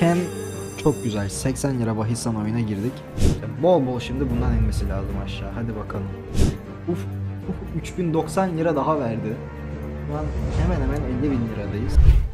derken çok güzel 80 lira bahistan oyuna girdik. İşte bol bol şimdi bundan inmesi lazım aşağı. Hadi bakalım. Uf, 3090 lira daha verdi. Şu an hemen hemen 50 bin liradayız.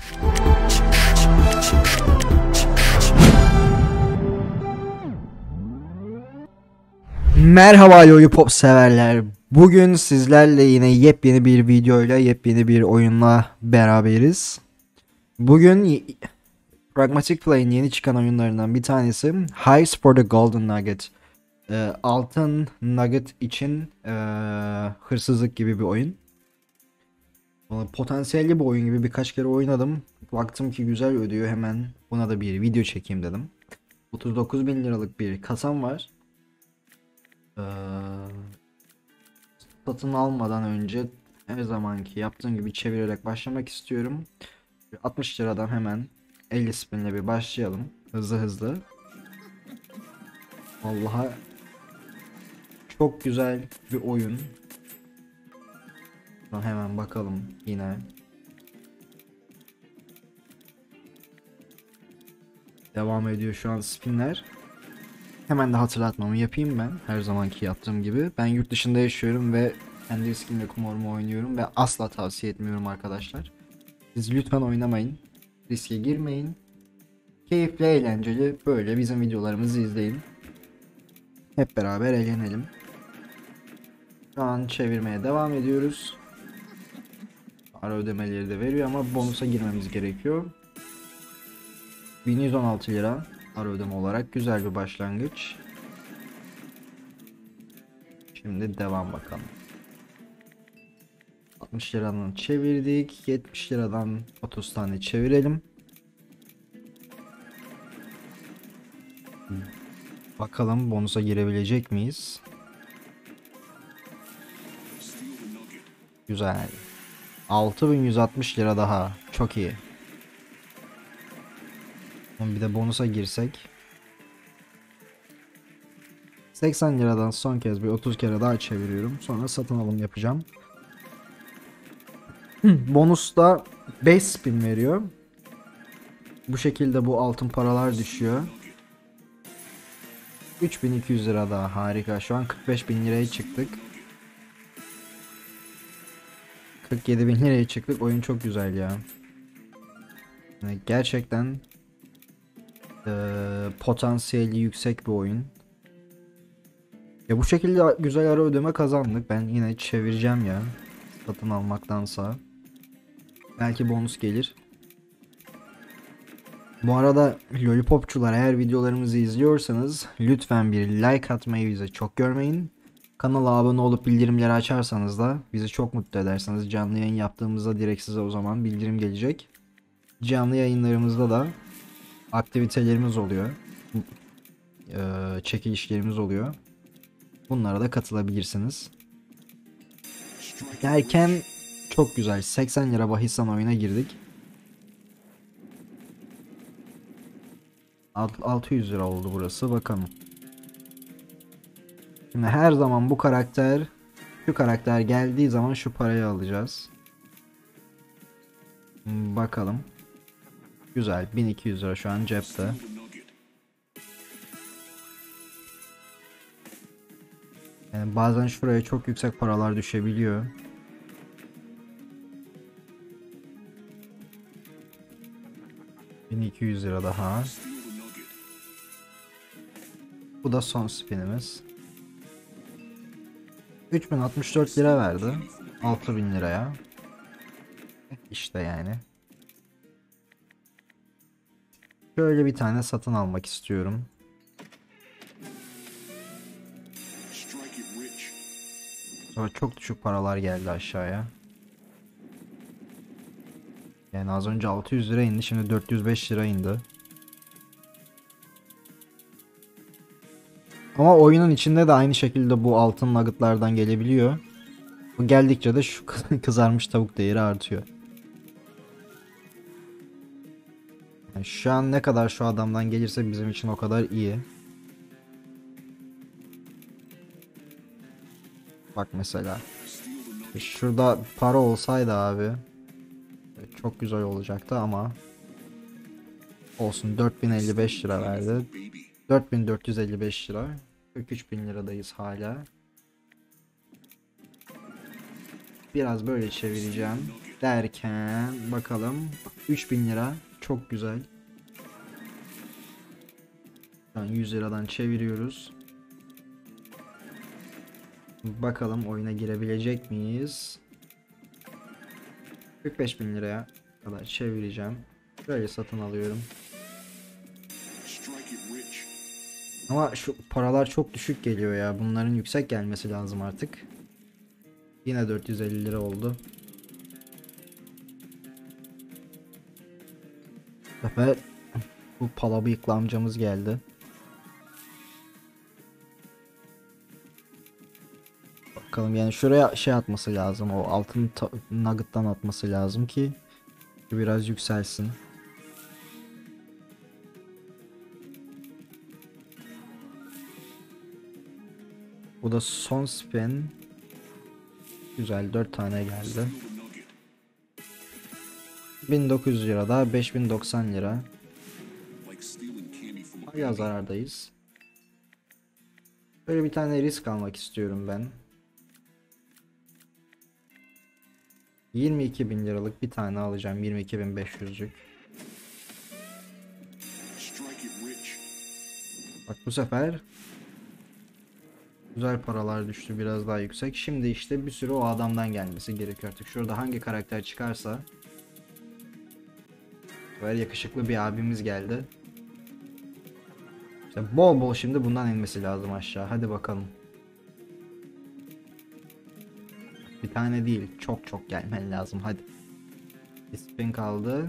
Merhaba Lollipop severler. Bugün sizlerle yine yepyeni bir videoyla, yepyeni bir oyunla beraberiz. Bugün Pragmatic Play'in yeni çıkan oyunlarından bir tanesi Heist for the Golden Nugget. Altın Nugget için hırsızlık gibi bir oyun. Potansiyelli bir oyun gibi birkaç kere oynadım. Baktım ki güzel ödüyor, hemen buna da bir video çekeyim dedim. 39 bin liralık bir kasam var. Satın almadan önce her zamanki yaptığım gibi çevirerek başlamak istiyorum. 60 liradan hemen 50 spinle bir başlayalım. Hızlı hızlı. Vallahi çok güzel bir oyun. Hemen bakalım yine. Devam ediyor şu an spinler. Hemen de hatırlatmamı yapayım ben. Her zamanki yaptığım gibi. Ben yurt dışında yaşıyorum ve kendi riskimle kumarımı oynuyorum ve asla tavsiye etmiyorum arkadaşlar. Siz lütfen oynamayın. Riske girmeyin. Keyifli, eğlenceli böyle bizim videolarımızı izleyin. Hep beraber eğlenelim. Şu an çevirmeye devam ediyoruz. Ara ödemeleri de veriyor ama bonusa girmemiz gerekiyor. 1116 lira ara ödeme olarak güzel bir başlangıç. Şimdi devam bakalım. 60 liradan çevirdik. 70 liradan 30 tane çevirelim. Bakalım bonusa girebilecek miyiz? Güzel. 6160 lira daha. Çok iyi. Bir de bonusa girsek. 80 liradan son kez bir 30 kere daha çeviriyorum. Sonra satın alım yapacağım. Bonusta 5 spin veriyor. Bu şekilde bu altın paralar düşüyor. 3200 lira daha, harika. Şu an 45 bin liraya çıktık. 47 bin liraya çıktık. Oyun çok güzel ya. Yani gerçekten potansiyeli yüksek bir oyun. Ya bu şekilde güzel ara ödeme kazandık. Ben yine çevireceğim ya. Satın almaktansa. Belki bonus gelir. Bu arada Lollipopçular, eğer videolarımızı izliyorsanız lütfen bir like atmayı bize çok görmeyin. Kanala abone olup bildirimleri açarsanız da bizi çok mutlu edersiniz. Canlı yayın yaptığımızda direkt size o zaman bildirim gelecek. Canlı yayınlarımızda da aktivitelerimiz oluyor. Çekilişlerimiz oluyor. Bunlara da katılabilirsiniz. Derken çok güzel 80 lira bahistan oyuna girdik. 600 lira oldu burası, bakalım. Şimdi her zaman şu karakter geldiği zaman şu parayı alacağız. Bakalım. Güzel, 1200 lira şu an cepte. Yani bazen şuraya çok yüksek paralar düşebiliyor. $1200 lira daha. Bu da son spinimiz. 3064 lira verdi. 6000 liraya. İşte yani. Şöyle bir tane satın almak istiyorum. Sonra çok düşük paralar geldi aşağıya. Yani az önce 600 lira indi, şimdi 405 lira indi. Ama oyunun içinde de aynı şekilde bu altın nuggetlardan gelebiliyor. Bu geldikçe de şu kızarmış tavuk değeri artıyor. Yani şu an ne kadar şu adamdan gelirse bizim için o kadar iyi. Bak mesela. Şurada para olsaydı abi çok güzel olacaktı ama Olsun, 4055 lira verdi. 4455 lira. 43.000 liradayız hala. Biraz böyle çevireceğim derken bakalım, 3000 lira çok güzel. Şu an 100 liradan çeviriyoruz. Bakalım oyuna girebilecek miyiz? 45.000 liraya kadar çevireceğim. Böyle satın alıyorum. Ama şu paralar çok düşük geliyor ya. Bunların yüksek gelmesi lazım artık. Yine 450 lira oldu. Bu sefer bu pala bıyıklı amcamız geldi. Bakalım, yani şuraya şey atması lazım. O altın nugget'tan atması lazım ki biraz yükselsin. Bu da son spin. Güzel, 4 tane geldi. 1900 lira daha 5090 lira. Hala zarardayız. Böyle bir tane risk almak istiyorum ben. 22.000 liralık bir tane alacağım. 22.500'lük. Bak bu sefer güzel paralar düştü, biraz daha yüksek. Şimdi işte bir sürü o adamdan gelmesi gerekiyor artık. Şurada hangi karakter çıkarsa. Böyle yakışıklı bir abimiz geldi. İşte bol bol şimdi bundan inmesi lazım aşağı. Hadi bakalım. Bir tane değil, çok çok gelmen lazım. Hadi. Bir spin kaldı.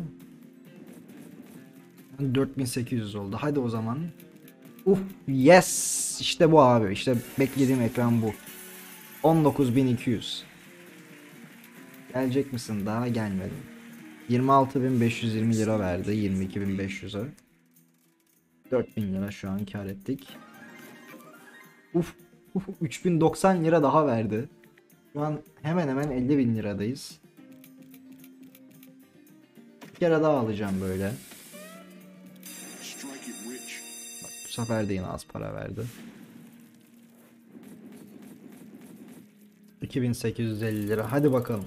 4800 oldu. Hadi o zaman. Yes, işte bu abi, işte beklediğim ekran bu. 19.200. Gelecek misin? Daha gelmedi. 26.520 lira verdi 22.500'e. 4.000 lira şu an kar ettik. 3090 lira daha verdi. Şu an hemen hemen 50.000 liradayız. Bir kere daha alacağım böyle. Bak, bu sefer de yine az para verdi. 2850 lira. Hadi bakalım.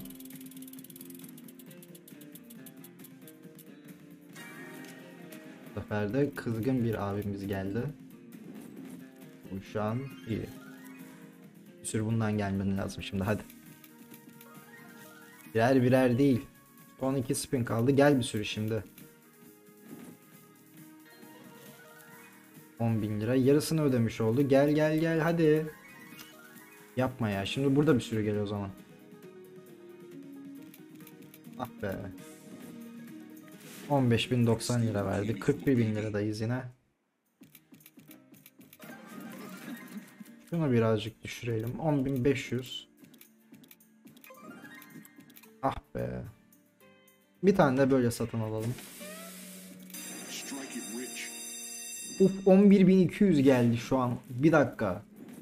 Bu sefer de kızgın bir abimiz geldi. Bu şu an iyi. Bir sürü bundan gelmeden lazım şimdi, hadi. Birer birer değil. Son 2 spin kaldı. Gel bir sürü şimdi. 10.000 lira. Yarısını ödemiş oldu. Gel gel gel hadi. Yapma ya. Şimdi burada bir sürü gel o zaman. Ah be. 15.090 lira verdi. 41.000 liradayız yine. Şunu birazcık düşürelim. 10.500. Ah be. Bir tane de böyle satın alalım. 11.200 geldi şu an. Bir dakika.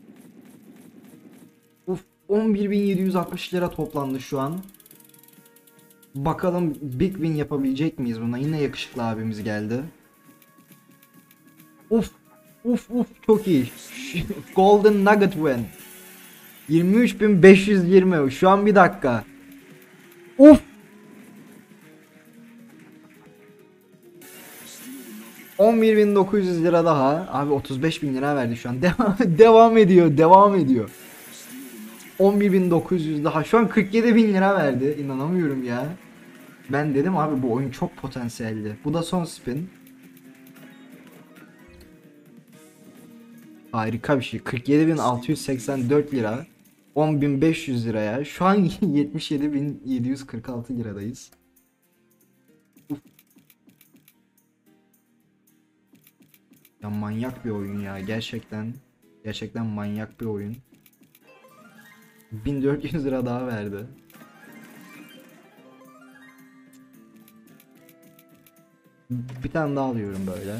11.760 lira toplandı şu an. Bakalım big win yapabilecek miyiz buna? Yine yakışıklı abimiz geldi. Çok iyi. Golden Nugget win. 23.520 şu an, bir dakika. 11.900 lira daha. Abi 35.000 lira verdi şu an. Devam ediyor. Devam ediyor. 11.900 daha. Şu an 47.000 lira verdi. İnanamıyorum ya. Ben dedim abi bu oyun çok potansiyelli. Bu da son spin. Harika bir şey. 47.684 lira. 10.500 liraya. Şu an 77.746 liradayız. Ya manyak bir oyun ya. Gerçekten. Gerçekten manyak bir oyun. 1400 lira daha verdi. Bir tane daha alıyorum böyle.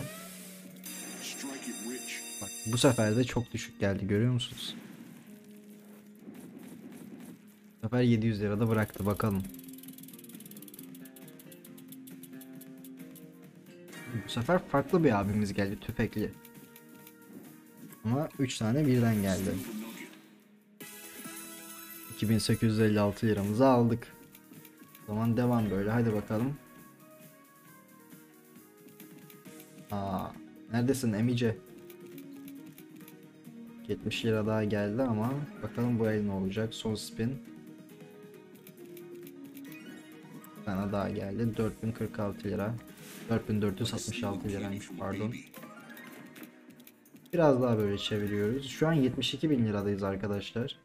Bak bu sefer de çok düşük geldi, görüyor musunuz? Bu sefer 700 lira da bıraktı, bakalım. Bu sefer farklı bir abimiz geldi, tüfekli. Ama 3 tane birden geldi. 2856 liramızı aldık. O zaman devam böyle, hadi bakalım. Aa, neredesin emice? 70 lira daha geldi ama bakalım bu el ne olacak. Son spin. Bir tane daha geldi. 4046 lira. 4466 liraymış, pardon. Biraz daha böyle çeviriyoruz. Şu an 72.000 liradayız arkadaşlar.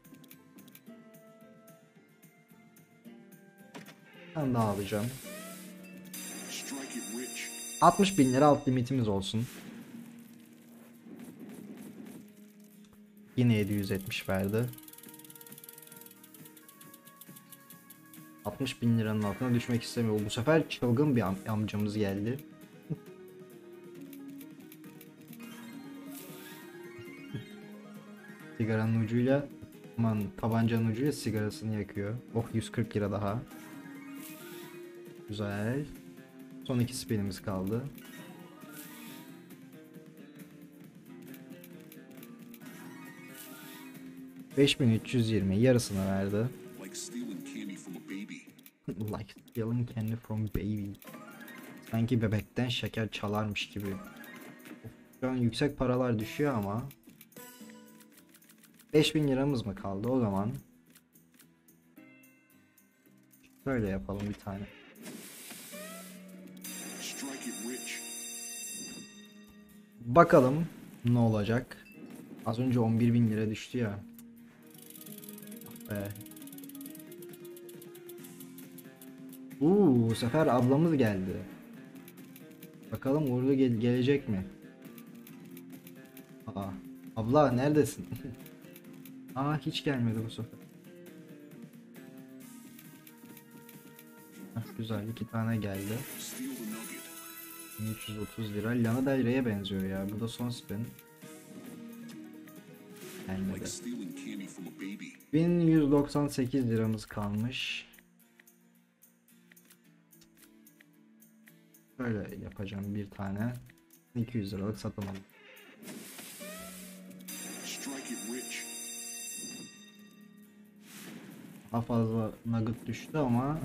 Ben daha alacağım. 60.000 lira alt limitimiz olsun. Yine 770 verdi. 60.000 liranın altına düşmek istemiyor. Bu sefer çılgın bir amcamız geldi. Sigaranın ucuyla, aman tabancanın ucuyla sigarasını yakıyor. Oh, 140 lira daha. Güzel. Son 2 spinimiz kaldı. $5320, yarısını verdi. Like stealing candy from baby. Sanki bebekten şeker çalarmış gibi. Şu an yüksek paralar düşüyor ama 5000 liramız mı kaldı o zaman? Böyle yapalım bir tane. Bakalım ne olacak. Az önce 11.000 lira düştü ya. Bu sefer ablamız geldi. Bakalım uğurlu gelecek mi? Aa, abla neredesin? Aa, hiç gelmedi bu sefer. Güzel, 2 tane geldi. 1330 lira. Lana Del Rey'e benziyor ya. Bu da son spin. Gelmedi. 1198 liramız kalmış. Böyle yapacağım bir tane. 200 liralık satın aldım. Daha fazla nugget düştü ama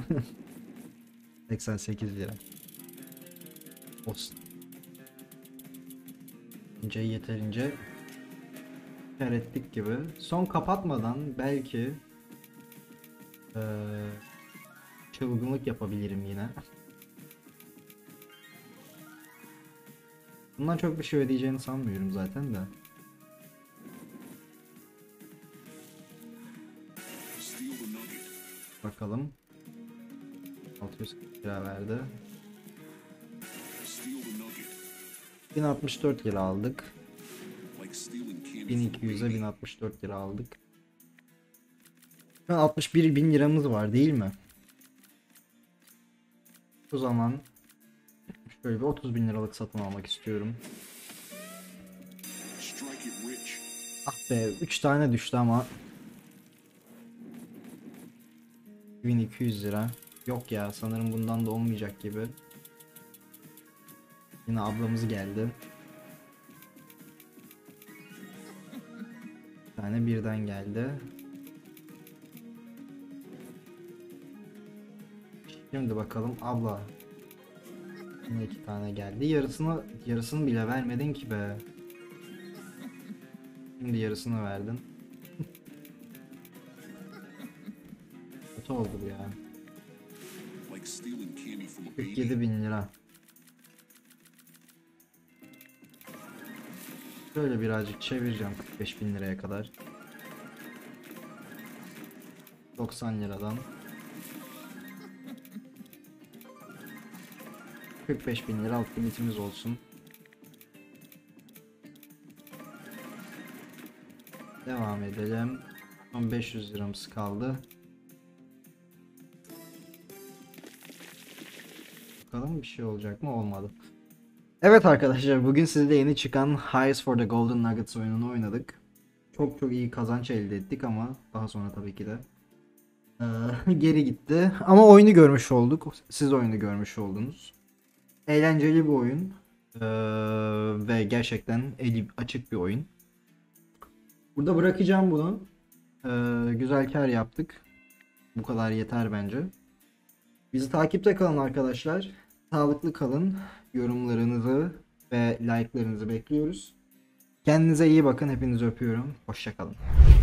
88 lira. Olsun. Yeterince kar ettik gibi. Son kapatmadan belki çılgınlık yapabilirim yine. Bundan çok bir şey ödeyeceğini sanmıyorum zaten de. Bakalım. 640 lira verdi. 1064 lira aldık. 1200'e 1064 lira aldık. Şu an 61.000 liramız var değil mi? O zaman şöyle bir 30.000 liralık satın almak istiyorum. Ah be, 3 tane düştü ama 1200 lira. Yok ya, sanırım bundan da olmayacak gibi. Yine ablamız geldi. Bir tane birden geldi. Şimdi bakalım abla. Yine 2 tane geldi. Yarısını bile vermedin ki be. Şimdi yarısını verdin. Kötü oldu bu ya. 47.000 lira. Şöyle birazcık çevireceğim 45.000 liraya kadar. 90 liradan 45.000 lira alt limitimiz olsun. Devam edelim. Son 500 liramız kaldı. Bakalım bir şey olacak mı? Olmadı. Evet arkadaşlar, bugün sizde yeni çıkan Heist for the Golden Nuggets oyununu oynadık. Çok iyi kazanç elde ettik ama daha sonra tabii ki de geri gitti. Ama oyunu görmüş olduk. Siz oyunu görmüş oldunuz. Eğlenceli bir oyun. Ee, ve gerçekten eli açık bir oyun. Burada bırakacağım bunu. Güzel kar yaptık. Bu kadar yeter bence. Bizi takipte kalın arkadaşlar. Sağlıklı kalın. Yorumlarınızı ve like'larınızı bekliyoruz. Kendinize iyi bakın. Hepinizi öpüyorum. Hoşça kalın.